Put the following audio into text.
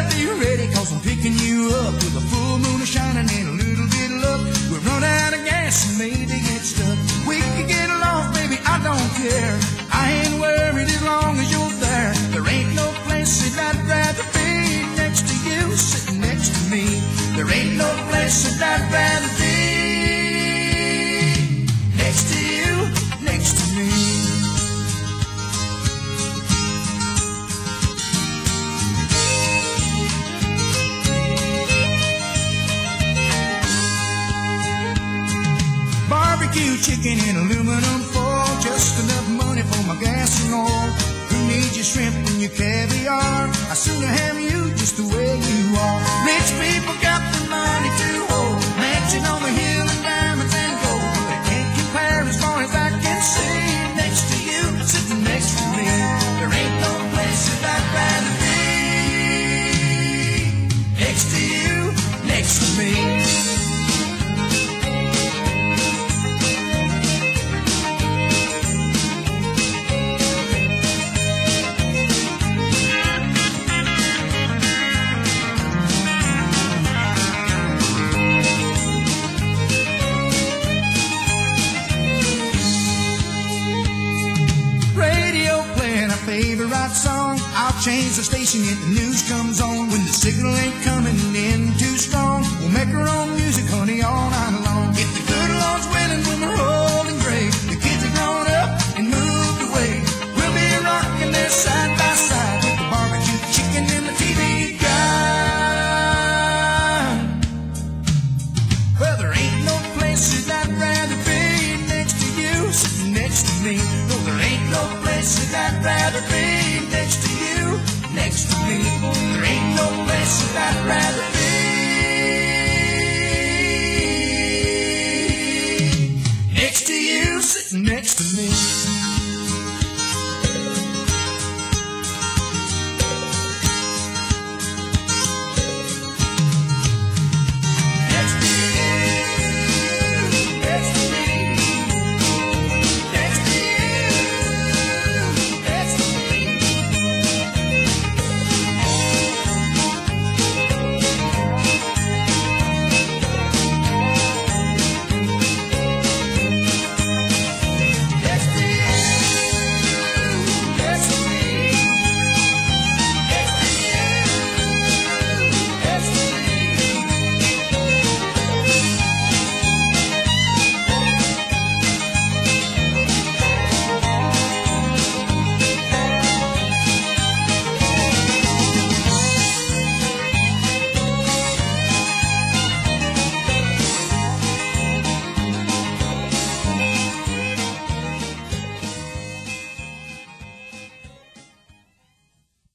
better be ready, cause I'm picking you up with a full moon shining and a little bit of luck. We'll run out of gas and maybe get stuck. We can get along, baby, I don't care. I ain't worried as long as you're there. There ain't no place that I'd rather be next to you, sitting next to me. There ain't no place that I'd rather be next to you, next to me. Barbecue chicken in aluminum foil, just enough money for my gas and oil. Who needs your shrimp and your caviar? I sooner have you just the way you are. Rich people got the money to hold, mansion on the hill and diamonds and gold. They can't compare as far as I can see. Next to you, sitting next to me. There ain't no place that I'd rather be. Next to you, next to me. Favorite song, I'll change the station if the news comes on. When the signal ain't coming in too strong, we'll make our own music, honey, all night long. If the good Lord's willing, when we're old and gray, the kids are grown up and moved away, we'll be rocking there side by side with the barbecue chicken and the TV guide. Well, there ain't no place that I'd rather be next to you, sitting next to me. No, there ain't no place that I'd rather be next to you, next to me. There ain't no place that I'd rather